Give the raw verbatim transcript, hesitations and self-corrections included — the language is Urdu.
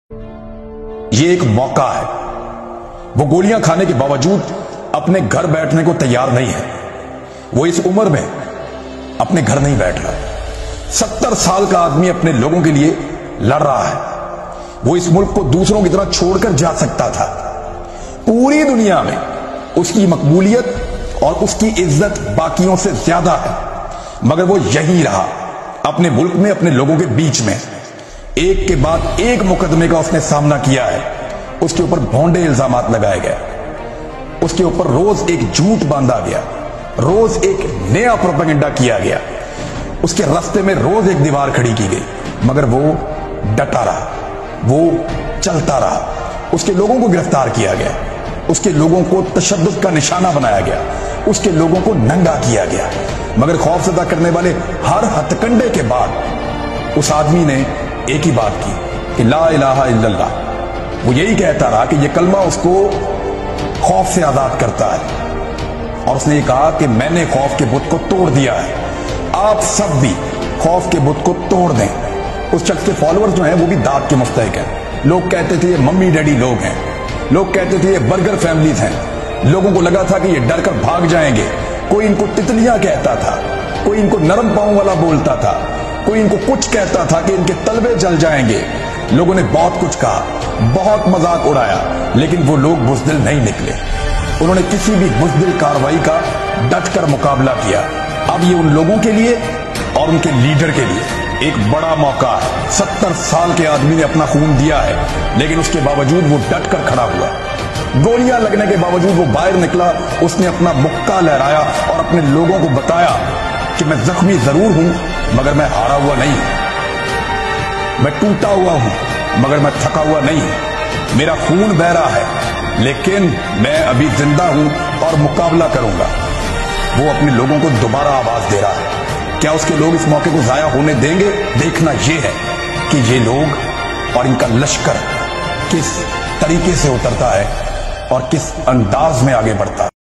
یہ ایک موقع ہے. وہ گولیاں کھانے کے باوجود اپنے گھر بیٹھنے کو تیار نہیں ہے. وہ اس عمر میں اپنے گھر نہیں بیٹھ رہا. ستر سال کا آدمی اپنے لوگوں کے لیے لڑ رہا ہے. وہ اس ملک کو دوسروں کی طرح چھوڑ کر جا سکتا تھا. پوری دنیا میں اس کی مقبولیت اور اس کی عزت باقیوں سے زیادہ ہے، مگر وہ یہی رہا اپنے ملک میں، اپنے لوگوں کے بیچ میں. ایک کے بعد ایک مقدمے کا اس نے سامنا کیا ہے. اس کے اوپر بھونڈے الزامات لگائے گئے، اس کے اوپر روز ایک جھوٹ باندھا گیا، روز ایک نیا پروپیگنڈا کیا گیا. اس کے راستے میں روز ایک دیوار کھڑی کی گئی، مگر وہ ڈٹا رہا، وہ چلتا رہا. اس کے لوگوں کو گرفتار کیا گیا، اس کے لوگوں کو تشدد کا نشانہ بنایا گیا، اس کے لوگوں کو ننگا کیا گیا. مگر خوف زدہ کرنے والے ہر ہتھ کنڈے کے بعد اس آدمی نے ایک ہی بات کی کہ لا الہ الا اللہ. وہ یہی کہتا رہا کہ یہ کلمہ اس کو خوف سے آزاد کرتا ہے. اور اس نے یہ کہا کہ میں نے خوف کے بت کو توڑ دیا ہے، آپ سب بھی خوف کے بت کو توڑ دیں. اس شخص کے فالوورز جو ہیں وہ بھی داد کے مستحق ہیں. لوگ کہتے تھے یہ ممی ڈیڈی لوگ ہیں، لوگ کہتے تھے یہ برگر فیملیز ہیں. لوگوں کو لگا تھا کہ یہ ڈر کر بھاگ جائیں گے. کوئی ان کو تتلیاں کہتا تھا، کوئی ان کو نرم پاؤں والا بولتا تھا، کوئی ان کو کچھ کہتا تھا کہ ان کے تلوے جل جائیں گے. لوگوں نے بہت کچھ کہا، بہت مذاق اڑایا، لیکن وہ لوگ بزدل نہیں نکلے. انہوں نے کسی بھی بزدل کارروائی کا ڈٹ کر مقابلہ کیا. اب یہ ان لوگوں کے لیے اور ان کے لیڈر کے لیے ایک بڑا موقع ہے. ستر سال کے آدمی نے اپنا خون دیا ہے، لیکن اس کے باوجود وہ ڈٹ کر کھڑا ہوا. گولیاں لگنے کے باوجود وہ باہر نکلا. اس نے اپنا مکہ لہرایا اور اپنے لوگوں کو بتایا کہ میں زخمی ضرور ہوں، مگر میں ہارا ہوا نہیں ہوں. میں ٹوٹا ہوا ہوں، مگر میں تھکا ہوا نہیں ہوں. میرا خون بہ رہا ہے، لیکن میں ابھی زندہ ہوں اور مقابلہ کروں گا. وہ اپنے لوگوں کو دوبارہ آواز دے رہا ہے. کیا اس کے لوگ اس موقع کو ضائع ہونے دیں گے؟ دیکھنا یہ ہے کہ یہ لوگ اور ان کا لشکر کس طریقے سے اترتا ہے اور کس انداز میں آگے بڑھتا ہے.